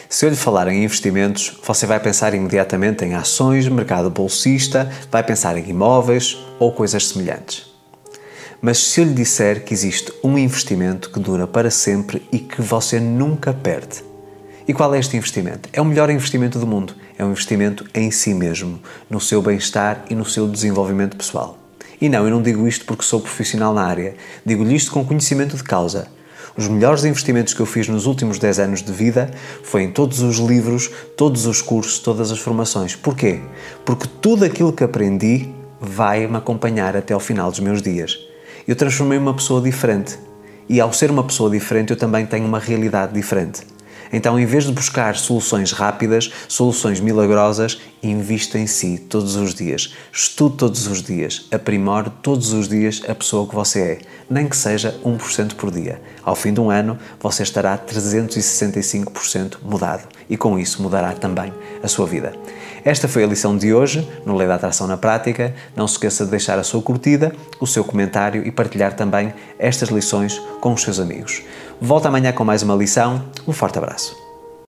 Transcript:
Se eu lhe falar em investimentos, você vai pensar imediatamente em ações, mercado bolsista, vai pensar em imóveis ou coisas semelhantes. Mas se eu lhe disser que existe um investimento que dura para sempre e que você nunca perde? E qual é este investimento? É o melhor investimento do mundo. É um investimento em si mesmo, no seu bem-estar e no seu desenvolvimento pessoal. E não, eu não digo isto porque sou profissional na área. Digo-lhe isto com conhecimento de causa. Os melhores investimentos que eu fiz nos últimos 10 anos de vida foi em todos os livros, todos os cursos, todas as formações. Porquê? Porque tudo aquilo que aprendi vai-me acompanhar até ao final dos meus dias. Eu transformei-me numa pessoa diferente. E ao ser uma pessoa diferente, eu também tenho uma realidade diferente. Então, em vez de buscar soluções rápidas, soluções milagrosas, invista em si todos os dias. Estude todos os dias. Aprimore todos os dias a pessoa que você é. Nem que seja 1% por dia. Ao fim de um ano, você estará 365% mudado. E com isso mudará também a sua vida. Esta foi a lição de hoje, no Lei da Atração na Prática. Não se esqueça de deixar a sua curtida, o seu comentário e partilhar também estas lições com os seus amigos. Volto amanhã com mais uma lição. Um forte abraço.